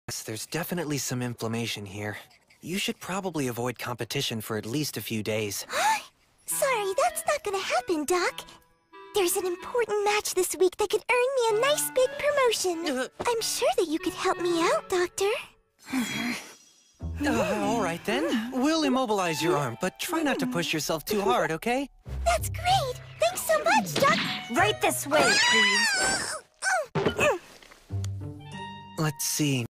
There's definitely some inflammation here. You should probably avoid competition for at least a few days. Sorry, that's not gonna happen, Doc. There's an important match this week that could earn me a nice big promotion. I'm sure that you could help me out, Doctor. All right then. We'll immobilize your arm, but try not to push yourself too hard, okay? That's great! Thanks so much, Doc! Right this way, please. Let's see.